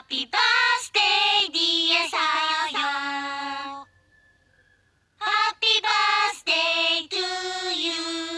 Happy birthday, dear さよ。Happy birthday to you。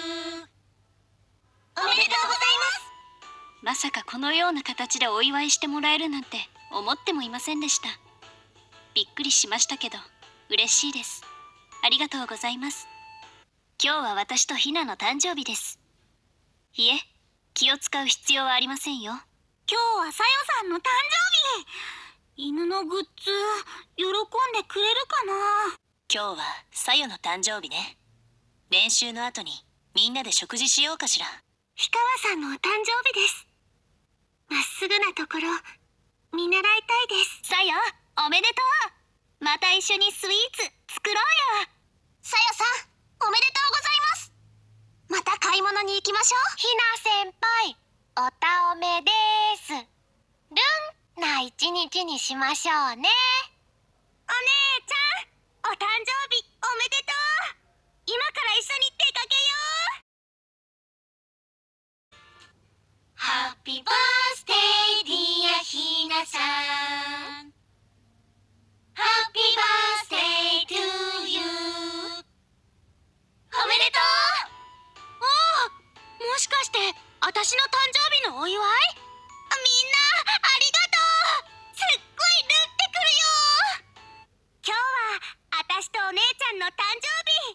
おめでとうございます。 まさかこのような形でお祝いしてもらえるなんて思ってもいませんでした。びっくりしましたけど嬉しいです。ありがとうございます。今日は私とひなの誕生日です。いえ、気を使う必要はありませんよ。 今日はさよさんの誕生日。犬のグッズ喜んでくれるかな。 今日はさよの誕生日ね。練習の後にみんなで食事しようかしら。 氷川さんのお誕生日です。まっすぐなところ見習いたいです。 さよ、おめでとう。また一緒にスイーツ作ろうよ。 さよさん、おめでとうございます。また買い物に行きましょう。 ひな先輩、おたおめです。ルンな一日にしましょうね。 お姉ちゃん、お誕生日おめでとう。今から一緒に出かけよう。Happy birthday, dear ひなさん。Happy birthday to you。おめでとう。おお、もしかして私の誕生日のお祝い？みんなありがとう。すっごいルってくるよ。今日は私とお姉ちゃんの誕生日祝って。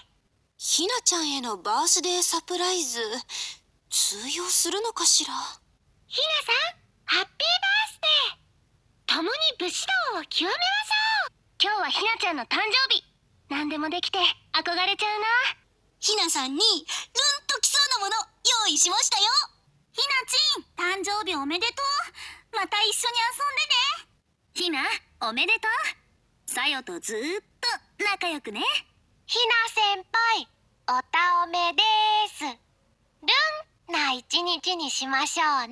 ひなちゃんへのバースデーサプライズ通用するのかしら。 ひなさん、ハッピーバースデー。共に武士道を極めましょう。今日はひなちゃんの誕生日。何でもできて憧れちゃうな。 ひなさんにルンときそうなもの用意しましたよ。 ひなちん、誕生日おめでとう。また一緒に遊んでね。 ひな、おめでとう。さよとずーっと仲良くね。 ひな先輩、おたおめです。ルンな一日にしましょうね。 ひな、誕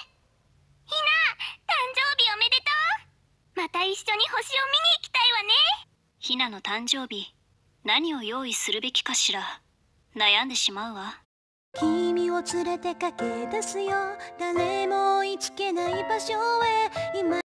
生日おめでとう。また一緒に星を見に行きたいわね。 ひなの誕生日、何を用意するべきかしら。悩んでしまうわ。 君を連れて駆け出すよ、誰も追いつけない場所へ今